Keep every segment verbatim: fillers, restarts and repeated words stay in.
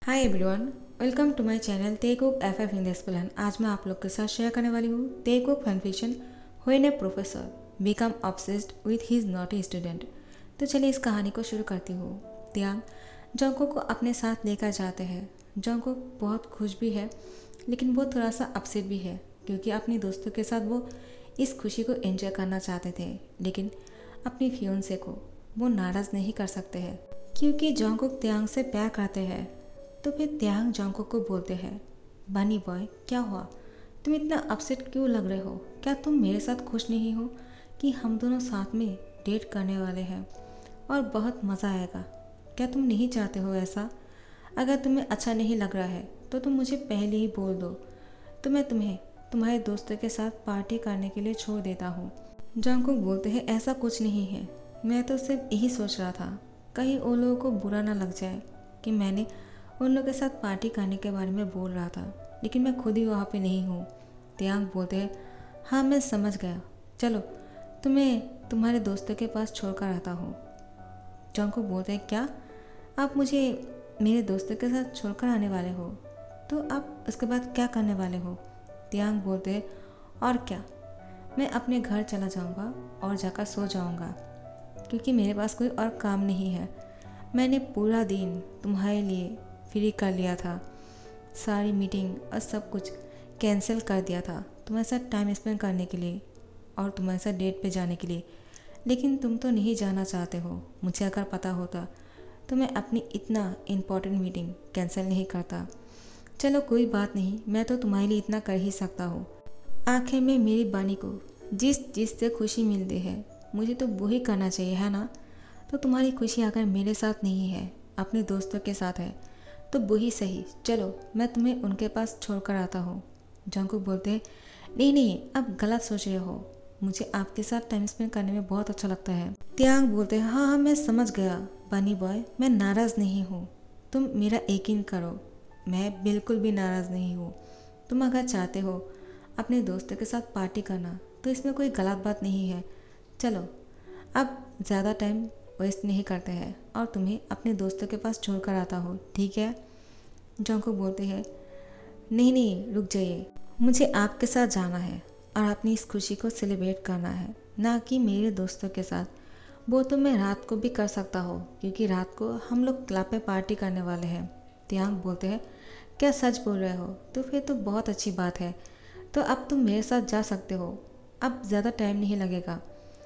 Hi everyone, welcome to my channel Taekook F F in plan. आज मैं आप लोग के साथ शेयर करने वाली हूँ Taekook fan fiction when a professor become obsessed with his naughty student. तो चलिए इस कहानी को शुरू करती हूँ। त्यांग जोंगकुक को अपने साथ लेकर जाते हैं। जोंगकुक बहुत खुश भी है, लेकिन वो थोड़ा सा अपसेट भी है, क्योंकि अपने दोस्तों के साथ वो इस खुशी को एंजॉय करना चाहते थे, लेकिन अपनी फियोंसे को वो नाराज़ नहीं कर सकते हैं, क्योंकि जोंगकुक त्यांग से प्यार करते हैं। तो फिर त्यांग जोंगकुक को बोलते हैं, बनी बॉय क्या हुआ, तुम इतना अपसेट क्यों लग रहे हो? क्या तुम मेरे साथ खुश नहीं हो कि हम दोनों साथ में डेट करने वाले हैं और बहुत मज़ा आएगा? क्या तुम नहीं चाहते हो ऐसा? अगर तुम्हें अच्छा नहीं लग रहा है तो तुम मुझे पहले ही बोल दो, तो मैं तुम्हें तुम्हारे दोस्तों के साथ पार्टी करने के लिए छोड़ देता हूँ। जोंगकुक बोलते हैं, ऐसा कुछ नहीं है, मैं तो सिर्फ यही सोच रहा था, कहीं उन लोगों को बुरा ना लग जाए कि मैंने उन लोगों के साथ पार्टी करने के बारे में बोल रहा था, लेकिन मैं खुद ही वहाँ पे नहीं हूँ। त्यांग बोलते हैं, हाँ मैं समझ गया, चलो तुम्हें तुम्हारे दोस्तों के पास छोड़कर आता हूँ। जोंगकुक बोलते हैं, क्या आप मुझे मेरे दोस्तों के साथ छोड़कर आने वाले हो? तो आप उसके बाद क्या करने वाले हो? त्यांग बोलते हैं, और क्या, मैं अपने घर चला जाऊँगा और जाकर सो जाऊँगा, क्योंकि मेरे पास कोई और काम नहीं है। मैंने पूरा दिन तुम्हारे लिए फ्री कर लिया था, सारी मीटिंग और सब कुछ कैंसिल कर दिया था तुम्हारे साथ टाइम स्पेंड करने के लिए और तुम्हारे साथ डेट पे जाने के लिए, लेकिन तुम तो नहीं जाना चाहते हो। मुझे अगर पता होता तो मैं अपनी इतना इम्पोर्टेंट मीटिंग कैंसिल नहीं करता। चलो कोई बात नहीं, मैं तो तुम्हारे लिए इतना कर ही सकता हूँ। आखिर में मेरी बानी को जिस चीज़ से खुशी मिलती है, मुझे तो वही करना चाहिए, है ना? तो तुम्हारी खुशी अगर मेरे साथ नहीं है, अपने दोस्तों के साथ है, तो वही सही, चलो मैं तुम्हें उनके पास छोड़कर आता हूँ। जोंगकुक बोलते हैं, नहीं नहीं, आप गलत सोच रहे हो, मुझे आपके साथ टाइम स्पेंड करने में बहुत अच्छा लगता है। त्यांग बोलते हैं, हाँ हाँ मैं समझ गया बनी बॉय, मैं नाराज़ नहीं हूँ, तुम मेरा यकीन करो, मैं बिल्कुल भी नाराज़ नहीं हूँ। तुम अगर चाहते हो अपने दोस्तों के साथ पार्टी करना तो इसमें कोई गलत बात नहीं है। चलो अब ज़्यादा टाइम वेस्ट नहीं करते हैं और तुम्हें अपने दोस्तों के पास छोड़कर आता हूँ, ठीक है? जोंगकुक बोलते हैं, नहीं नहीं रुक जाइए, मुझे आपके साथ जाना है और अपनी इस खुशी को सेलिब्रेट करना है, ना कि मेरे दोस्तों के साथ। वो तो मैं रात को भी कर सकता हूँ, क्योंकि रात को हम लोग क्लब में पार्टी करने वाले हैं। त्यांग बोलते हैं, क्या सच बोल रहे हो? तो फिर तो बहुत अच्छी बात है, तो अब तुम मेरे साथ जा सकते हो। अब ज़्यादा टाइम नहीं लगेगा,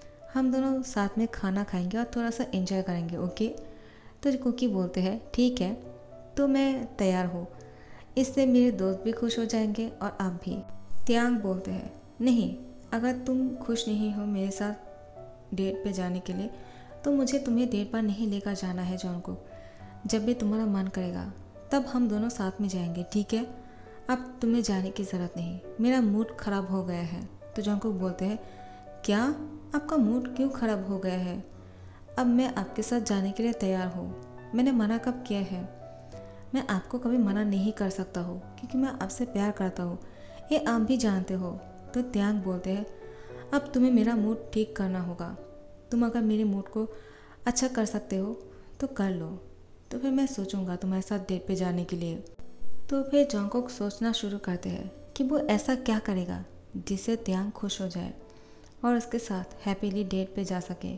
हम दोनों साथ में खाना खाएंगे और थोड़ा सा एंजॉय करेंगे, ओके? तो कुकी बोलते हैं, ठीक है, तो मैं तैयार हूँ, इससे मेरे दोस्त भी खुश हो जाएंगे और आप भी। त्यांग बोलते हैं, नहीं, अगर तुम खुश नहीं हो मेरे साथ डेट पे जाने के लिए, तो मुझे तुम्हें डेट पर नहीं लेकर जाना है जोंगकुक। जब भी तुम्हारा मन करेगा तब हम दोनों साथ में जाएंगे, ठीक है? अब तुम्हें जाने की ज़रूरत नहीं, मेरा मूड ख़राब हो गया है। तो जोंगकुक बोलते हैं, क्या आपका मूड क्यों ख़राब हो गया है? अब मैं आपके साथ जाने के लिए तैयार हूँ, मैंने मना कब किया है? मैं आपको कभी मना नहीं कर सकता हूँ, क्योंकि मैं आपसे प्यार करता हूँ, ये आप भी जानते हो। तो त्यांग बोलते हैं, अब तुम्हें मेरा मूड ठीक करना होगा, तुम अगर मेरे मूड को अच्छा कर सकते हो तो कर लो, तो फिर मैं सोचूंगा तुम्हारे साथ डेट पे जाने के लिए। तो फिर जोंगकुक सोचना शुरू करते हैं कि वो ऐसा क्या करेगा जिससे त्यांग खुश हो जाए और उसके साथ हैप्पीली डेट पे जा सके।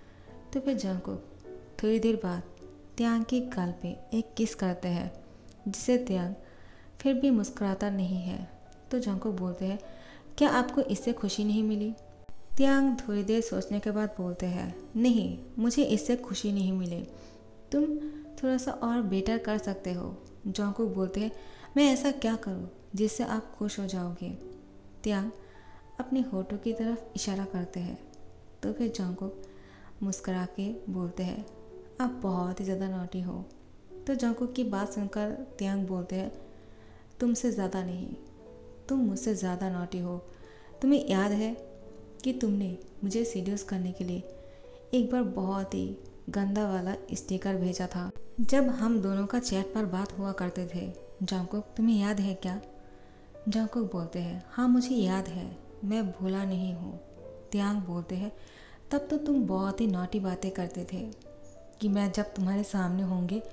तो फिर जोंगकुक थोड़ी देर बाद त्यांग की गाल पे एक किस करते हैं, जिसे त्यांग फिर भी मुस्कुराता नहीं है। तो जोंगकुक बोलते हैं, क्या आपको इससे खुशी नहीं मिली? त्यांग थोड़ी देर सोचने के बाद बोलते हैं, नहीं, मुझे इससे खुशी नहीं मिली, तुम थोड़ा सा और बेटर कर सकते हो। जोंगकुक बोलते हैं, मैं ऐसा क्या करूँ जिससे आप खुश हो जाओगे? त्यांग अपने होठों की तरफ इशारा करते हैं। तो फिर जोंगकुक मुस्कुरा के बोलते हैं, आप बहुत ही ज़्यादा नॉटी हो। तो जोंगकुक की बात सुनकर त्यांग बोलते हैं, तुमसे ज़्यादा नहीं, तुम मुझसे ज़्यादा नॉटी हो। तुम्हें याद है कि तुमने मुझे सीड्यूस करने के लिए एक बार बहुत ही गंदा वाला स्टिकर भेजा था, जब हम दोनों का चैट पर बात हुआ करते थे। जोंगकुक, तुम्हें याद है क्या? जोंगकुक बोलते हैं, हाँ मुझे याद है, मैं भूला नहीं हूँ। त्यांग बोलते हैं, तब तो तुम बहुत ही नॉटी बातें करते थे कि मैं जब तुम्हारे सामने होंगे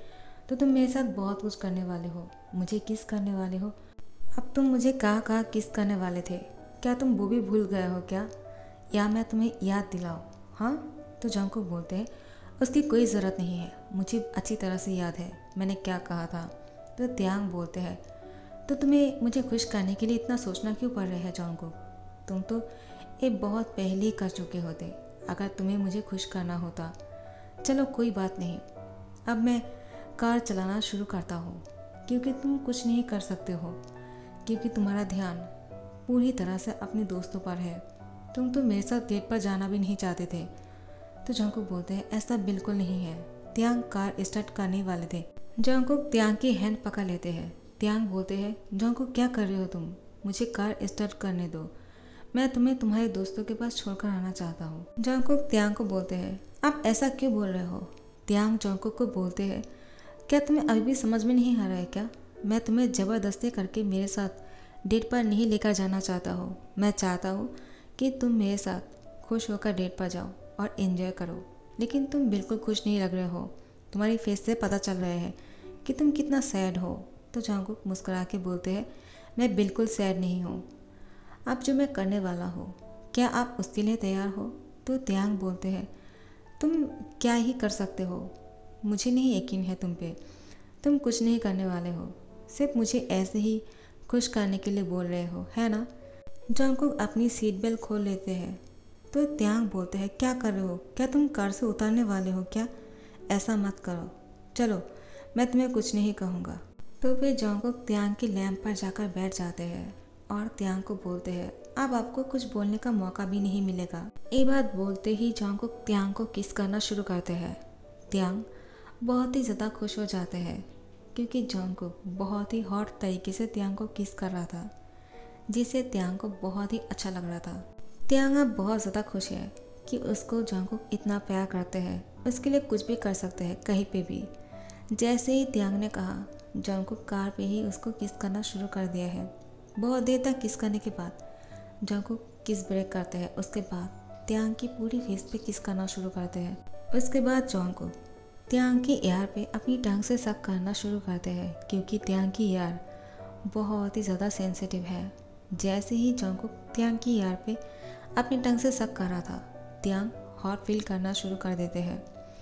तो तुम मेरे साथ बहुत कुछ करने वाले हो, मुझे किस करने वाले हो। अब तुम मुझे कहाँ कहाँ किस करने वाले थे, क्या तुम वो भी भूल गए हो क्या, या मैं तुम्हें याद दिलाऊं? हाँ, तो जंगकुक बोलते हैं उसकी कोई ज़रूरत नहीं है, मुझे अच्छी तरह से याद है मैंने क्या कहा था। तो त्यांग बोलते हैं तो तुम्हें मुझे खुश करने के लिए इतना सोचना क्यों पड़ रहा है जंगकुक, तुम तो ये बहुत पहले ही कर चुके होते अगर तुम्हें मुझे खुश करना होता। चलो कोई बात नहीं, अब मैं कार चलाना शुरू करता हूँ, क्योंकि तुम कुछ नहीं कर सकते हो, क्योंकि तुम्हारा ध्यान पूरी तरह से अपने दोस्तों पर है। तुम तो मेरे साथ डेट पर जाना भी नहीं चाहते थे। तो जंगकुक बोलते हैं ऐसा बिल्कुल नहीं है। त्यांग कार स्टार्ट करने वाले थे, जंगकुक त्यांग की हैंड पकड़ लेते हैं। त्यांग बोलते हैं जंगकुक क्या कर रहे हो तुम, मुझे कार स्टार्ट करने दो, मैं तुम्हें तुम्हारे दोस्तों के पास छोड़कर आना चाहता हूँ। जंगकुक त्यांग को बोलते हैं आप ऐसा क्यों बोल रहे हो। त्यांग जंगकुक को बोलते हैं क्या तुम्हें अभी भी समझ में नहीं आ रहा है क्या, मैं तुम्हें ज़बरदस्ती करके मेरे साथ डेट पर नहीं लेकर जाना चाहता हूँ। मैं चाहता हूँ कि तुम मेरे साथ खुश होकर डेट पर जाओ और एंजॉय करो, लेकिन तुम बिल्कुल खुश नहीं लग रहे हो, तुम्हारी फेस से पता चल रहा है कि तुम कितना सैड हो। तो जंगकुक मुस्कुरा के बोलते हैं मैं बिल्कुल सैड नहीं हूँ, अब जो मैं करने वाला हूँ क्या आप उसके लिए तैयार हो। तो त्यांग बोलते हैं तुम क्या ही कर सकते हो, मुझे नहीं यकीन है तुम पे, तुम कुछ नहीं करने वाले हो, सिर्फ मुझे ऐसे ही खुश करने के लिए बोल रहे हो, है ना। जंगकुक अपनी सीट बेल्ट खोल लेते हैं। तो त्यांग बोलते हैं क्या कर रहे हो, क्या तुम कार से उतरने वाले हो क्या, ऐसा मत करो, चलो मैं तुम्हें कुछ नहीं कहूँगा। तो फिर जंगकुक त्यांग की लैंप पर जाकर बैठ जाते हैं और त्यांग को बोलते हैं अब आपको कुछ बोलने का मौका भी नहीं मिलेगा। ये बात बोलते ही जंगकुक त्यांग को किस करना शुरू करते हैं। त्यांग बहुत ही ज़्यादा खुश हो जाते हैं, क्योंकि जंगकुक बहुत ही हॉट तरीके से त्यांग को किस कर रहा था, जिससे त्यांग को बहुत ही अच्छा लग रहा था। त्यांग अब बहुत ज़्यादा खुश है कि उसको जंगकुक इतना प्यार करते हैं, उसके लिए कुछ भी कर सकते हैं कहीं पे भी। जैसे ही त्यांग ने कहा जंगकुक कार पे ही उसको किस करना शुरू कर दिया है। बहुत देर तक किस करने के बाद जंगकुक किस ब्रेक करते हैं, उसके बाद त्यांग की पूरी फेस पे किस करना शुरू करते हैं। उसके बाद जंगकुक त्यांग की एयर पे अपनी टंग से सक करना शुरू करते हैं, क्योंकि त्यांग की एयर बहुत ही ज़्यादा सेंसिटिव है। जैसे ही जंगकुक त्यांग की एयर पे अपनी टंग से सक कर रहा था, त्यांग हॉट फील करना शुरू कर देते हैं।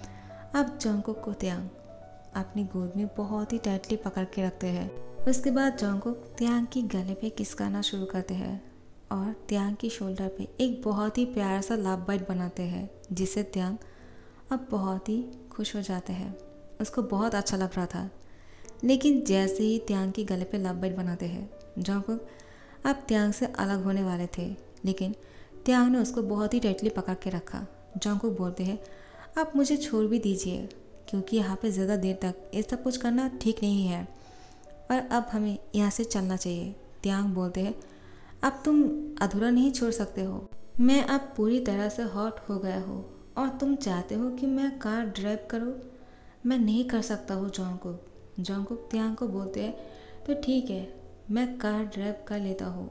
अब जंगकुक को त्यांग अपनी गोद में बहुत ही टाइटली पकड़ के रखते हैं। उसके बाद जंगकुक त्यांग की गले पे किस करना शुरू करते हैं और त्यांग की शोल्डर पे एक बहुत ही प्यारा सा लव बाइट बनाते हैं, जिससे त्यांग अब बहुत ही खुश हो जाते हैं। उसको बहुत अच्छा लग रहा था, लेकिन जैसे ही त्यांग की गले पे लव बाइट बनाते हैं, जंगकुक अब त्यांग से अलग होने वाले थे, लेकिन त्यांग ने उसको बहुत ही टाइटली पकड़ के रखा। जंगकुक बोलते हैं आप मुझे छोड़ भी दीजिए, क्योंकि यहाँ पे ज़्यादा देर तक ये सब कुछ करना ठीक नहीं है और अब हमें यहाँ से चलना चाहिए। त्यांग बोलते हैं अब तुम अधूरा नहीं छोड़ सकते हो, मैं अब पूरी तरह से हॉट हो गया हूँ और तुम चाहते हो कि मैं कार ड्राइव करूँ, मैं नहीं कर सकता हूँ। जंगकुक जंगकुक त्यांग को बोलते हैं तो ठीक है, मैं कार ड्राइव कर लेता हूँ,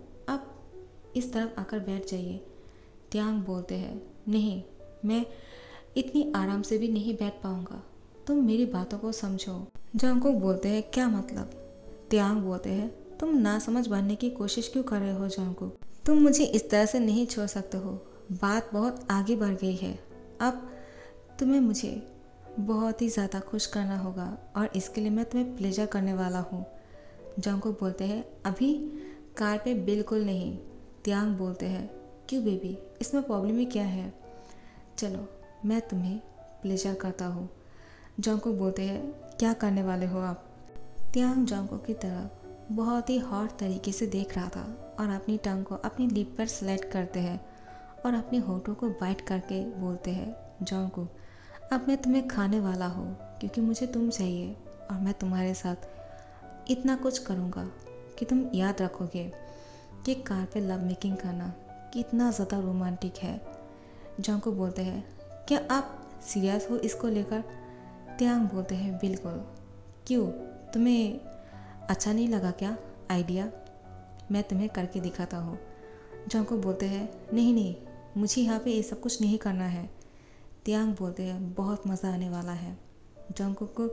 अब इस तरफ आकर बैठ जाइए। त्यांग बोलते हैं नहीं, मैं इतनी आराम से भी नहीं बैठ पाऊँगा, तुम मेरी बातों को समझो। जंगकुक बोलते हैं क्या मतलब। त्यांग बोलते हैं तुम ना समझ बनने की कोशिश क्यों कर रहे हो जंगकुक, तुम मुझे इस तरह से नहीं छोड़ सकते हो, बात बहुत आगे बढ़ गई है, अब तुम्हें मुझे बहुत ही ज़्यादा खुश करना होगा और इसके लिए मैं तुम्हें प्लेजर करने वाला हूँ। जंगकुक बोलते हैं अभी कार पे बिल्कुल नहीं। त्यांग बोलते हैं क्यों बेबी, इसमें प्रॉब्लम ही क्या है, चलो मैं तुम्हें प्लेजर करता हूँ। जंगकुक बोलते हैं क्या करने वाले हो आप। त्यांग जंगकुक की तरफ बहुत ही हॉट तरीके से देख रहा था और अपनी टंग को अपनी लिप पर सेलेक्ट करते हैं और अपने होठों को बाइट करके बोलते हैं जंगकुक अब मैं तुम्हें खाने वाला हूँ, क्योंकि मुझे तुम चाहिए और मैं तुम्हारे साथ इतना कुछ करूँगा कि तुम याद रखोगे कि कार पे लव मेकिंग करना कितना ज़्यादा रोमांटिक है। जंगकुक बोलते हैं क्या आप सीरियस हो इसको लेकर। त्यांग बोलते हैं बिल्कुल, क्यों तुम्हें अच्छा नहीं लगा क्या आइडिया, मैं तुम्हें करके दिखाता हूँ। जंगकुक बोलते हैं नहीं नहीं, मुझे यहाँ पे ये सब कुछ नहीं करना है। त्यांग बोलते हैं बहुत मज़ा आने वाला है। जंगकुक को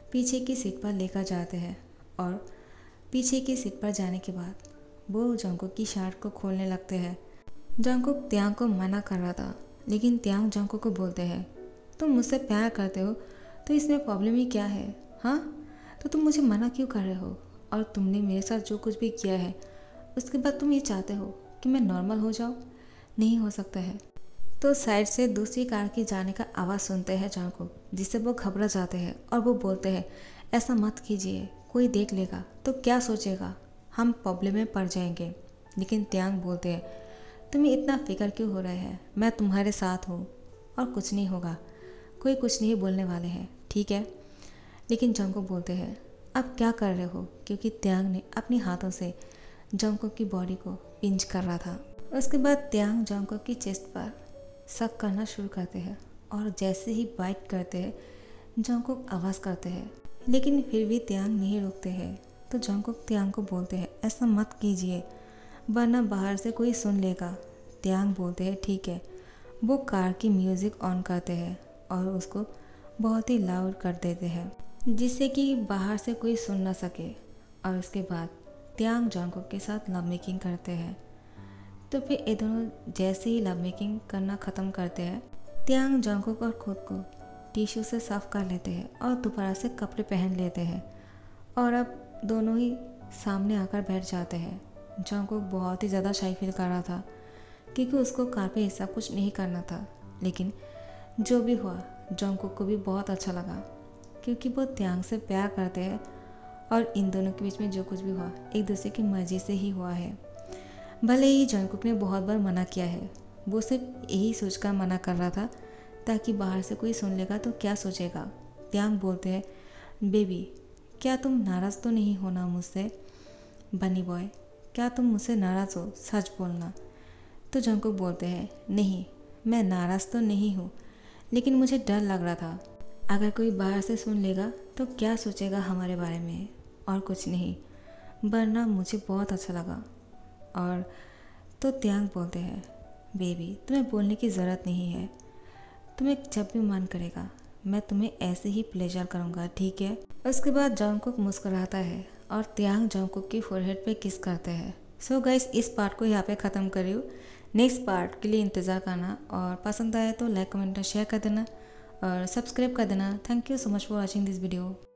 पीछे की सीट पर लेकर जाते हैं और पीछे की सीट पर जाने के बाद वो जंगकुक की शर्ट को खोलने लगते हैं। जंगकुक त्यांग को मना कर रहा था, लेकिन त्यांग जंगकुक को बोलते हैं, तुम मुझसे प्यार करते हो तो इसमें प्रॉब्लम ही क्या है? हाँ, तो तुम मुझे मना क्यों कर रहे हो? और तुमने मेरे साथ जो कुछ भी किया है उसके बाद तुम ये चाहते हो कि मैं नॉर्मल हो जाऊँ? नहीं हो सकता है। तो साइड से दूसरी कार की जाने का आवाज़ सुनते हैं जंगकुक, जिससे वो घबरा जाते हैं और वो बोलते हैं, ऐसा मत कीजिए, कोई देख लेगा तो क्या सोचेगा, हम प्रॉब्लम में पड़ जाएंगे। लेकिन त्यांग बोलते हैं, तुम्हें इतना फिक्र क्यों हो रहा है? मैं तुम्हारे साथ हूँ और कुछ नहीं होगा, कोई कुछ नहीं बोलने वाले हैं, ठीक है? लेकिन जंगकुक बोलते हैं, अब क्या कर रहे हो? क्योंकि त्यांग ने अपने हाथों से जंगकुक की बॉडी को पिंच कर रहा था। उसके बाद त्यांग जंगकुक की चेस्ट पर शक करना शुरू करते हैं और जैसे ही बाइट करते हैं जंगकुक आवाज़ करते हैं, लेकिन फिर भी त्यांग नहीं रुकते हैं। तो जंगकुक त्यांग को बोलते हैं, ऐसा मत कीजिए वरना बाहर से कोई सुन लेगा। त्यांग बोलते हैं, ठीक है। वो कार की म्यूज़िक ऑन करते हैं और उसको बहुत ही लाउड कर देते हैं, जिससे कि बाहर से कोई सुन ना सके। और उसके बाद त्यांग जंगकुक के साथ लव मेकिंग करते हैं। तो फिर ये दोनों जैसे ही लव मेकिंग करना ख़त्म करते हैं, त्यांग जंगकुक और खुद को टिश्यू से साफ कर लेते हैं और दोबारा से कपड़े पहन लेते हैं और अब दोनों ही सामने आकर बैठ जाते हैं। जंगकुक बहुत ही ज़्यादा शाई फील कर रहा था क्योंकि उसको कार पे ऐसा कुछ नहीं करना था, लेकिन जो भी हुआ जंगकुक को भी बहुत अच्छा लगा क्योंकि वो त्यांग से प्यार करते हैं और इन दोनों के बीच में जो कुछ भी हुआ एक दूसरे की मर्जी से ही हुआ है। भले ही जंगकुक ने बहुत बार मना किया है, वो सिर्फ यही सोचकर मना कर रहा था ताकि बाहर से कोई सुन लेगा तो क्या सोचेगा। त्यांग बोलते हैं, बेबी क्या तुम नाराज़ तो नहीं होना मुझसे? बनी बॉय क्या तुम मुझसे नाराज़ हो? सच बोलना। तो जंगकुक बोलते हैं, नहीं मैं नाराज़ तो नहीं हूँ, लेकिन मुझे डर लग रहा था अगर कोई बाहर से सुन लेगा तो क्या सोचेगा हमारे बारे में, और कुछ नहीं, वरना मुझे बहुत अच्छा लगा। और तो त्यांग बोलते हैं, बेबी तुम्हें बोलने की ज़रूरत नहीं है, तुम्हें जब भी मन करेगा मैं तुम्हें ऐसे ही प्लेजर करूँगा, ठीक है? उसके बाद जंगकुक मुस्कुराता है और त्यांग जंगकुक की फोरहेड पे किस करते हैं। सो गाइस इस पार्ट को यहाँ पे ख़त्म करियो। नेक्स्ट पार्ट के लिए इंतज़ार करना और पसंद आए तो लाइक कमेंट शेयर कर देना और सब्सक्राइब कर देना। Thank you so much for watching this video.